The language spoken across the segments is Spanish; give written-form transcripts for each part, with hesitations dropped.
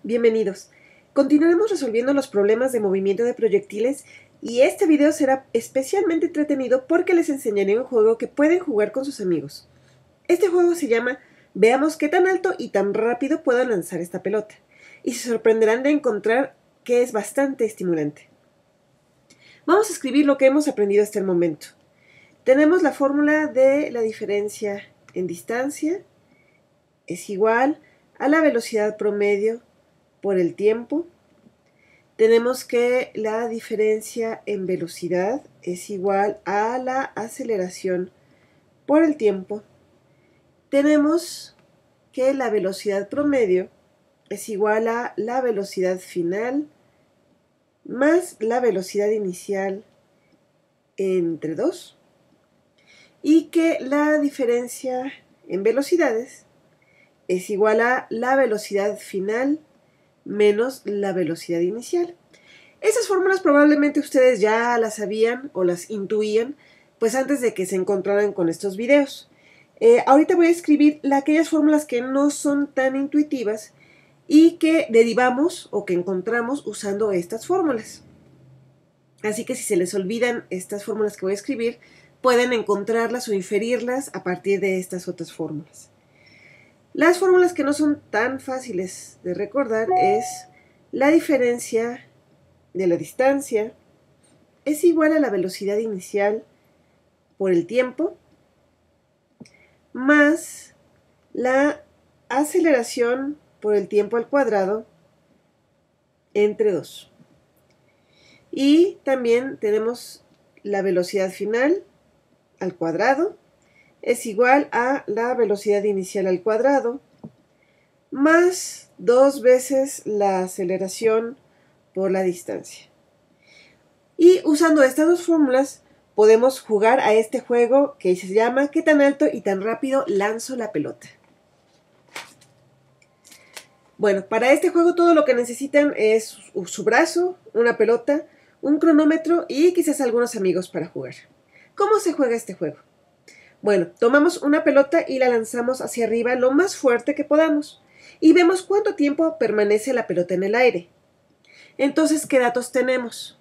Bienvenidos. Continuaremos resolviendo los problemas de movimiento de proyectiles y este video será especialmente entretenido porque les enseñaré un juego que pueden jugar con sus amigos. Este juego se llama Veamos qué tan alto y tan rápido puedo lanzar esta pelota, y se sorprenderán de encontrar que es bastante estimulante. Vamos a escribir lo que hemos aprendido hasta el momento. Tenemos la fórmula de la diferencia en distancia es igual a la velocidad promedio por el tiempo. Tenemos que la diferencia en velocidad es igual a la aceleración por el tiempo. Tenemos que la velocidad promedio es igual a la velocidad final más la velocidad inicial entre 2. Y que la diferencia en velocidades es igual a la velocidad final menos la velocidad inicial. Esas fórmulas probablemente ustedes ya las sabían o las intuían, pues antes de que se encontraran con estos videos. Ahorita voy a escribir aquellas fórmulas que no son tan intuitivas y que derivamos o que encontramos usando estas fórmulas. Así que si se les olvidan estas fórmulas que voy a escribir, pueden encontrarlas o inferirlas a partir de estas otras fórmulas. Las fórmulas que no son tan fáciles de recordar es la diferencia de la distancia es igual a la velocidad inicial por el tiempo más la aceleración por el tiempo al cuadrado entre 2. Y también tenemos la velocidad final al cuadrado es igual a la velocidad inicial al cuadrado más 2 veces la aceleración por la distancia. Y usando estas dos fórmulas podemos jugar a este juego que se llama ¿qué tan alto y tan rápido lanzo la pelota? Bueno, para este juego todo lo que necesitan es su brazo, una pelota, un cronómetro y quizás algunos amigos para jugar. ¿Cómo se juega este juego? Bueno, tomamos una pelota y la lanzamos hacia arriba lo más fuerte que podamos y vemos cuánto tiempo permanece la pelota en el aire. Entonces, ¿qué datos tenemos?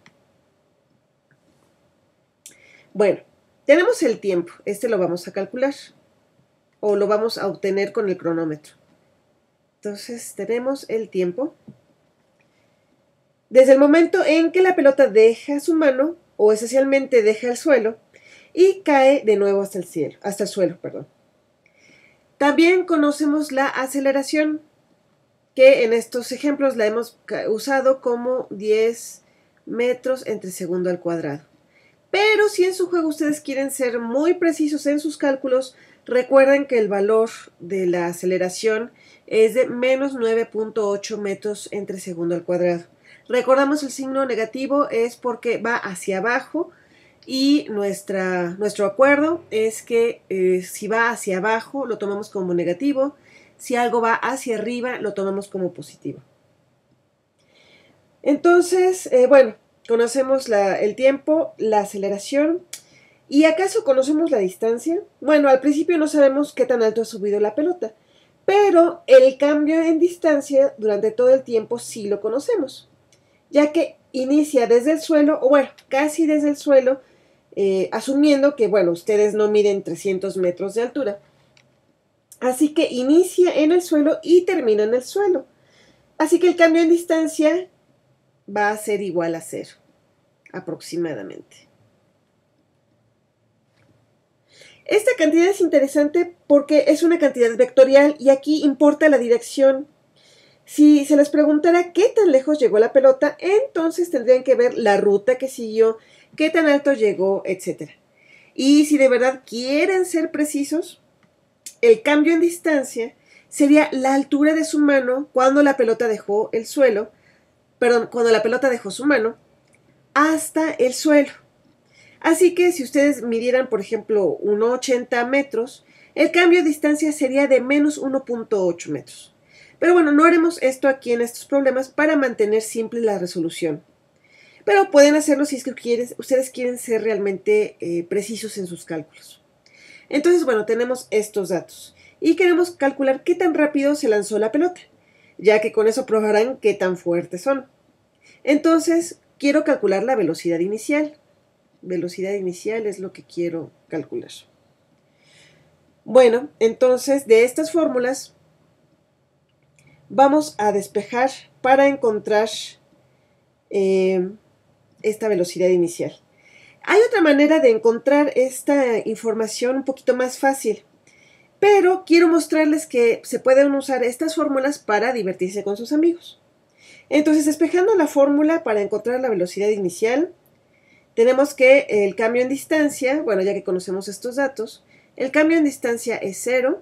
Bueno, tenemos el tiempo, este lo vamos a calcular o lo vamos a obtener con el cronómetro. Entonces, tenemos el tiempo desde el momento en que la pelota deja su mano o esencialmente deja el suelo y cae de nuevo hasta el suelo. También conocemos la aceleración, que en estos ejemplos la hemos usado como 10 metros entre segundo al cuadrado. Pero si en su juego ustedes quieren ser muy precisos en sus cálculos, recuerden que el valor de la aceleración es de menos 9.8 metros entre segundo al cuadrado. Recordamos el signo negativo es porque va hacia abajo y nuestro acuerdo es que si va hacia abajo lo tomamos como negativo, si algo va hacia arriba lo tomamos como positivo. Entonces, bueno, conocemos el tiempo, la aceleración. ¿Y acaso conocemos la distancia? Bueno, al principio no sabemos qué tan alto ha subido la pelota, pero el cambio en distancia durante todo el tiempo sí lo conocemos, ya que inicia desde el suelo, o bueno, casi desde el suelo, asumiendo que, bueno, ustedes no miden 300 metros de altura. Así que inicia en el suelo y termina en el suelo. Así que el cambio en distancia va a ser igual a 0, aproximadamente. Esta cantidad es interesante porque es una cantidad vectorial y aquí importa la dirección. Si se les preguntara qué tan lejos llegó la pelota, entonces tendrían que ver la ruta que siguió, qué tan alto llegó, etc. Y si de verdad quieren ser precisos, el cambio en distancia sería la altura de su mano cuando la pelota dejó el suelo, cuando la pelota dejó su mano, hasta el suelo. Así que si ustedes midieran, por ejemplo, 1,80 metros, el cambio de distancia sería de menos 1.8 metros. Pero bueno, no haremos esto aquí en estos problemas para mantener simple la resolución. Pero pueden hacerlo si es que ustedes quieren ser realmente precisos en sus cálculos. Entonces, bueno, tenemos estos datos y queremos calcular qué tan rápido se lanzó la pelota. ya que con eso probarán qué tan fuertes son. Entonces, quiero calcular la velocidad inicial. Velocidad inicial es lo que quiero calcular. Bueno, entonces de estas fórmulas vamos a despejar para encontrar esta velocidad inicial. Hay otra manera de encontrar esta información un poquito más fácil, pero quiero mostrarles que se pueden usar estas fórmulas para divertirse con sus amigos. Entonces, despejando la fórmula para encontrar la velocidad inicial, tenemos que el cambio en distancia, bueno, ya que conocemos estos datos, el cambio en distancia es 0.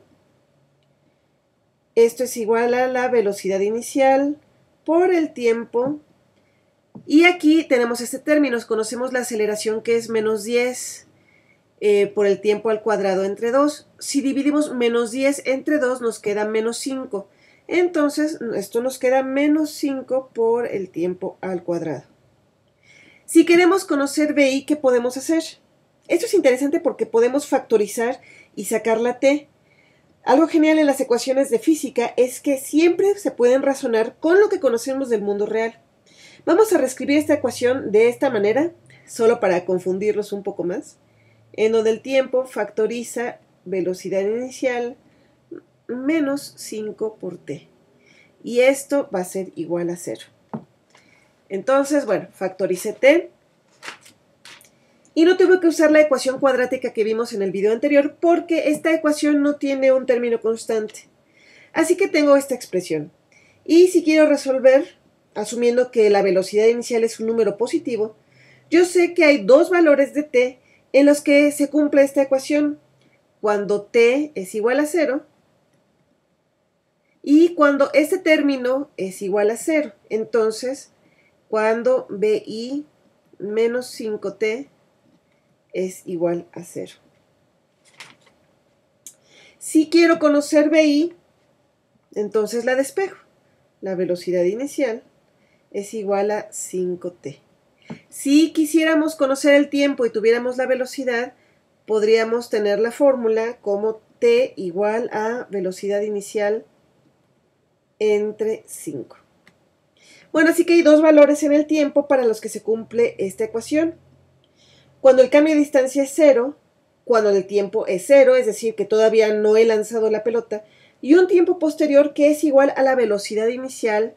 Esto es igual a la velocidad inicial por el tiempo. Y aquí tenemos este término, conocemos la aceleración que es menos 10 por el tiempo al cuadrado entre 2. Si dividimos menos 10 entre 2 nos queda menos 5. Entonces esto nos queda menos 5 por el tiempo al cuadrado. Si queremos conocer BI, ¿qué podemos hacer? Esto es interesante porque podemos factorizar y sacar la t. Algo genial en las ecuaciones de física es que siempre se pueden razonar con lo que conocemos del mundo real. Vamos a reescribir esta ecuación de esta manera, solo para confundirlos un poco más, en donde el tiempo factoriza velocidad inicial menos 5 por t. Y esto va a ser igual a 0. Entonces, bueno, factoricé t. Y no tuve que usar la ecuación cuadrática que vimos en el video anterior porque esta ecuación no tiene un término constante. Así que tengo esta expresión. Y si quiero resolver, asumiendo que la velocidad inicial es un número positivo, yo sé que hay dos valores de t en los que se cumple esta ecuación. Cuando t es igual a 0 y cuando este término es igual a 0. Entonces, cuando BI menos 5t es igual a 0. Si quiero conocer BI, entonces la despejo. La velocidad inicial es igual a 5t. Si quisiéramos conocer el tiempo y tuviéramos la velocidad, podríamos tener la fórmula como t igual a velocidad inicial entre 5. Bueno, así que hay dos valores en el tiempo para los que se cumple esta ecuación. Cuando el cambio de distancia es 0, cuando el tiempo es 0, es decir, que todavía no he lanzado la pelota, y un tiempo posterior que es igual a la velocidad inicial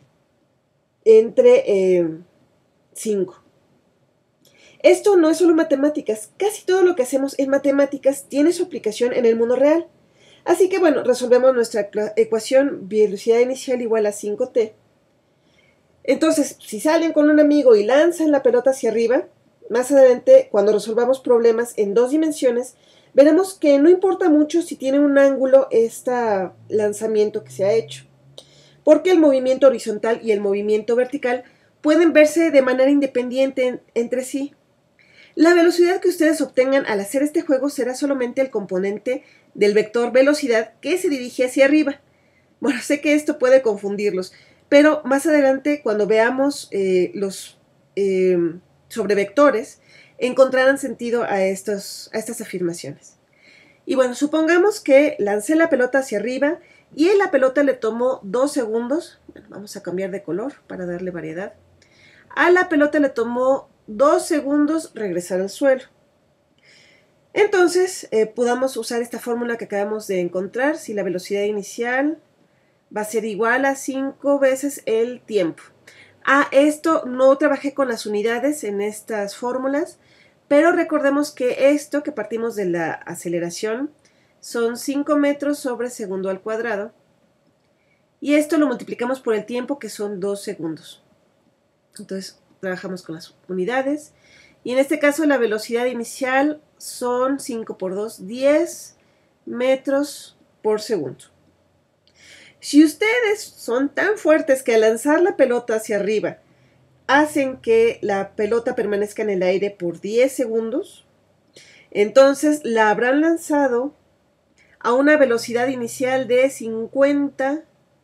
entre 5. Esto no es solo matemáticas, casi todo lo que hacemos en matemáticas tiene su aplicación en el mundo real. Así que bueno, resolvemos nuestra ecuación velocidad inicial igual a 5t. Entonces, si salen con un amigo y lanzan la pelota hacia arriba, más adelante, cuando resolvamos problemas en 2 dimensiones, veremos que no importa mucho si tiene un ángulo este lanzamiento que se ha hecho, porque el movimiento horizontal y el movimiento vertical pueden verse de manera independiente entre sí. La velocidad que ustedes obtengan al hacer este juego será solamente el componente del vector velocidad que se dirige hacia arriba. Bueno, sé que esto puede confundirlos, pero más adelante, cuando veamos los sobrevectores, encontrarán sentido a estas afirmaciones. Y bueno, supongamos que lancé la pelota hacia arriba y a la pelota le tomó 2 segundos. Bueno, vamos a cambiar de color para darle variedad. A la pelota le tomó 2 segundos regresar al suelo. Entonces, podamos usar esta fórmula que acabamos de encontrar. Si la velocidad inicial va a ser igual a 5 veces el tiempo. Esto no trabajé con las unidades en estas fórmulas, pero recordemos que esto que partimos de la aceleración son 5 metros sobre segundo al cuadrado. Y esto lo multiplicamos por el tiempo, que son 2 segundos. Entonces, trabajamos con las unidades. Y en este caso, la velocidad inicial son 5 por 2, 10 metros por segundo. Si ustedes son tan fuertes que al lanzar la pelota hacia arriba hacen que la pelota permanezca en el aire por 10 segundos, entonces la habrán lanzado a una velocidad inicial de 50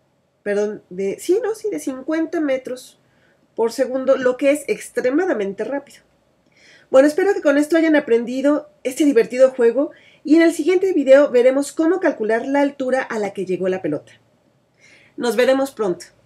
metros por segundo, lo que es extremadamente rápido. Bueno, espero que con esto hayan aprendido este divertido juego y en el siguiente video veremos cómo calcular la altura a la que llegó la pelota. Nos veremos pronto.